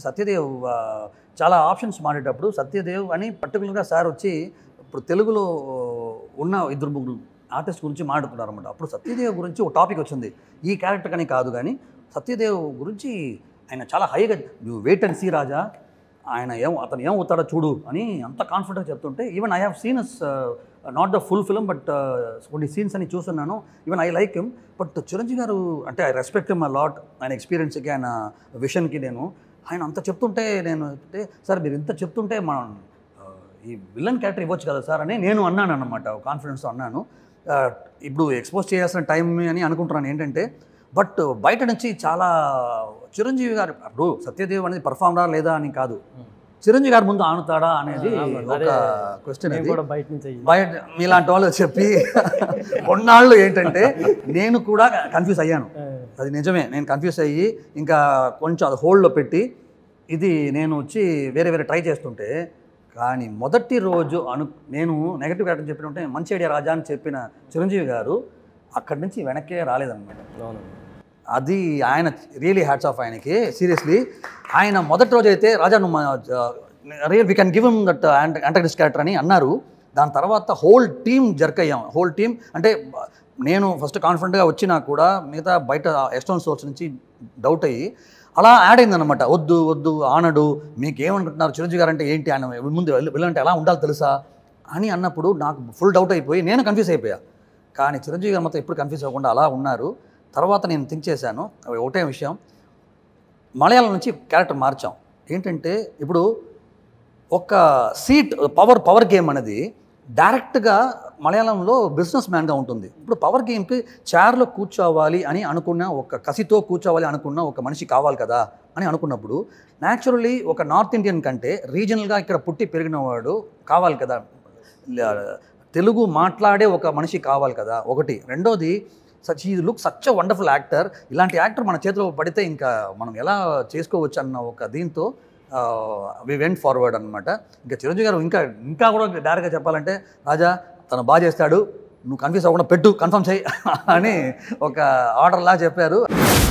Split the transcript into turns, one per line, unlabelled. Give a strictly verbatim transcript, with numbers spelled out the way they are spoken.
సత్యదేవ్ చాలా ఆప్షన్స్ మాడేటప్పుడు సత్యదేవ్ అని పర్టికులర్గా సార్ వచ్చి ఇప్పుడు తెలుగులో ఉన్న ఇద్దరు ముగ్గురు ఆర్టిస్ట్ గురించి మాట్లాడుతున్నారు అనమాట. అప్పుడు సత్యదేవ్ గురించి ఒక టాపిక్ వచ్చింది. ఈ క్యారెక్టర్ కానీ కాదు కానీ సత్యదేవ్ గురించి ఆయన చాలా హైగా నువ్వు వెయిట్ అండ్ సీ రాజా, ఆయన ఏం అతను ఏం అవుతాడో చూడు అని అంత కాన్ఫిడెంట్గా చెప్తుంటే even I have seen as not the full film but కొన్ని సీన్స్ అని చూస్తున్నాను. Even I like him. But Chiranjeevi garu అంటే I respect him a lot. ఆయన ఎక్స్పీరియన్స్కి, ఆయన విషన్కి నేను ఆయన అంత చెప్తుంటే నేను అంటే సార్ మీరు ఇంత చెప్తుంటే మనం ఈ విలన్ క్యారెక్టర్ ఇవ్వచ్చు కదా సార్ అని నేను అన్నాను అన్నమాట, కాన్ఫిడెన్స్తో అన్నాను. ఇప్పుడు ఎక్స్పోజ్ చేయాల్సిన టైం అని అనుకుంటున్నాను ఏంటంటే, బట్ బయట నుంచి చాలా చిరంజీవి గారు ఇప్పుడు సత్యదేవ్ అనేది పర్ఫార్మరా లేదా అని కాదు, చిరంజీవి గారు ముందు ఆనుతాడా అనేది ఒక క్వశ్చన్. అది బయట మీలాంటి వాళ్ళు చెప్పి కొన్నాళ్ళు ఏంటంటే నేను కూడా కన్ఫ్యూజ్ అయ్యాను. అది నిజమే, నేను కన్ఫ్యూజ్ అయ్యి ఇంకా కొంచెం అది హోల్డ్లో పెట్టి ఇది నేను వచ్చి వేరే వేరే ట్రై చేస్తుంటే, కానీ మొదటి రోజు అను నేను నెగటివ్ క్యారెక్టర్ చెప్పినట్టే మంచి ఐడియా రాజా అని చెప్పిన చిరంజీవి గారు అక్కడి నుంచి వెనక్కే రాలేదన్నమాట. అది ఆయన రియలీ హ్యాట్స్ ఆఫ్ ఆయనకి. సీరియస్లీ ఆయన మొదటి రోజు అయితే రాజా నువ్వు real we can give him that antagonist character అని అన్నారు. దాని తర్వాత హోల్ టీమ్ జర్క్ అయ్యాం. హోల్ టీమ్ అంటే నేను ఫస్ట్ కాన్ఫిడెంట్గా వచ్చినా కూడా మిగతా బయట ఎక్స్టర్నల్ సోర్స్ నుంచి డౌట్ అయ్యి అలా యాడ్ అయిందనమాట. వద్దు వద్దు ఆనడు, మీకు ఏమనుకుంటున్నారు చిరంజీవి గారు అంటే ఏంటి, ఆయన ముందు వెళ్ళంటే ఎలా ఉండాలి తెలుసా అని అన్నప్పుడు నాకు ఫుల్ డౌట్ అయిపోయి నేను కన్ఫ్యూజ్ అయిపోయా. కానీ చిరంజీవి గారు మాత్రం ఎప్పుడు కన్ఫ్యూజ్ అవ్వకుండా అలా ఉన్నారు. తర్వాత నేను థింక్ చేశాను ఒకటే విషయం, మలయాళం నుంచి క్యారెక్టర్ మార్చాం. ఏంటంటే ఇప్పుడు ఒక సీట్ పవర్ పవర్ గేమ్ అనేది డైరెక్ట్గా మలయాళంలో బిజినెస్ మ్యాన్గా ఉంటుంది. ఇప్పుడు పవర్ గేమ్కి చైర్లో కూర్చోవాలి అని అనుకున్న, ఒక కసితో కూర్చోవాలి అనుకున్న ఒక మనిషి కావాలి కదా అని అనుకున్నప్పుడు న్యాచురల్లీ ఒక నార్త్ ఇండియన్ కంటే రీజనల్గా ఇక్కడ పుట్టి పెరిగిన వాడు కావాలి కదా, తెలుగు మాట్లాడే ఒక మనిషి కావాలి కదా ఒకటి. రెండోది సచ్ ఈ look such a wonderful actor, ఇలాంటి యాక్టర్ మన చేతిలో పడితే ఇంకా మనం ఎలా చేసుకోవచ్చు అన్న ఒక దీంతో వి వెంట్ ఫార్వర్డ్ అనమాట. ఇంకా చిరంజీవి గారు ఇంకా ఇంకా కూడా డైరెక్ట్గా చెప్పాలంటే రాజా తను బాగా చేస్తాడు, నువ్వు కన్ఫ్యూజ్ అవ్వకుండా పెట్టు, కన్ఫర్మ్ చేయి అని ఒక ఆర్డర్లా చెప్పారు.